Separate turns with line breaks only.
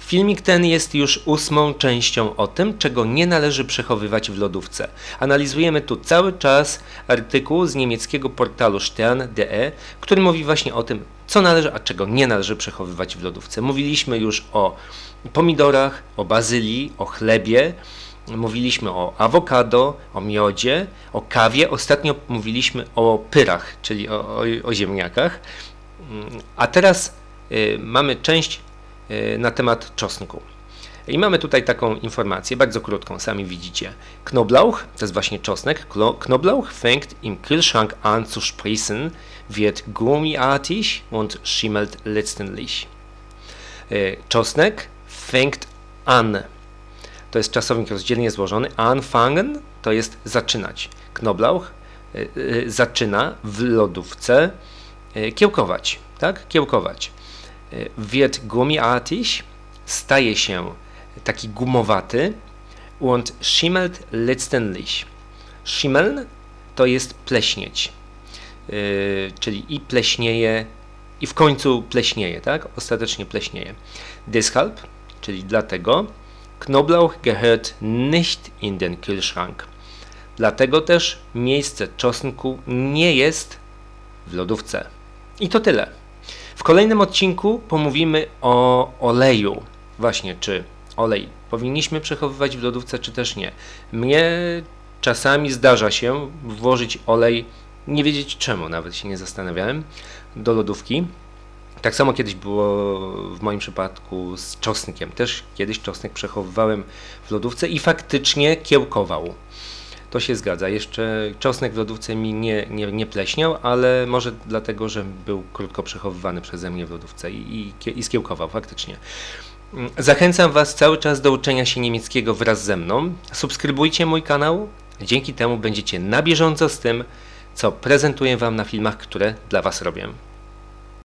Filmik ten jest już 8. częścią o tym, czego nie należy przechowywać w lodówce. Analizujemy tu cały czas artykuł z niemieckiego portalu stern.de, który mówi właśnie o tym, co należy, a czego nie należy przechowywać w lodówce. Mówiliśmy już o pomidorach, o bazylii, o chlebie, mówiliśmy o awokado, o miodzie, o kawie. Ostatnio mówiliśmy o pyrach, czyli o ziemniakach. A teraz mamy część na temat czosnku. I mamy tutaj taką informację, bardzo krótką, sami widzicie. Knoblauch, to jest właśnie czosnek, Knoblauch fängt im Kühlschrank an zu spritzen, wird gummiartig und schimmelt letztendlich. Czosnek fängt an, to jest czasownik rozdzielnie złożony, anfangen to jest zaczynać. Knoblauch zaczyna w lodówce kiełkować, tak? Kiełkować. Wird gummiartig, staje się taki gumowaty, und schimmelt letztendlich. Schimmeln to jest pleśnieć, czyli i pleśnieje, i w końcu pleśnieje, tak? Ostatecznie pleśnieje. Deshalb, czyli dlatego, Knoblauch gehört nicht in den Kühlschrank. Dlatego też miejsce czosnku nie jest w lodówce. I to tyle. W kolejnym odcinku pomówimy o oleju. Właśnie, czy olej powinniśmy przechowywać w lodówce, czy też nie. Mnie czasami zdarza się włożyć olej, nie wiedzieć czemu, nawet się nie zastanawiałem, do lodówki. Tak samo kiedyś było w moim przypadku z czosnkiem. Też kiedyś czosnek przechowywałem w lodówce i faktycznie kiełkował. To się zgadza. Jeszcze czosnek w lodówce mi nie pleśniał, ale może dlatego, że był krótko przechowywany przeze mnie w lodówce i skiełkował faktycznie. Zachęcam Was cały czas do uczenia się niemieckiego wraz ze mną. Subskrybujcie mój kanał. Dzięki temu będziecie na bieżąco z tym, co prezentuję Wam na filmach, które dla Was robię.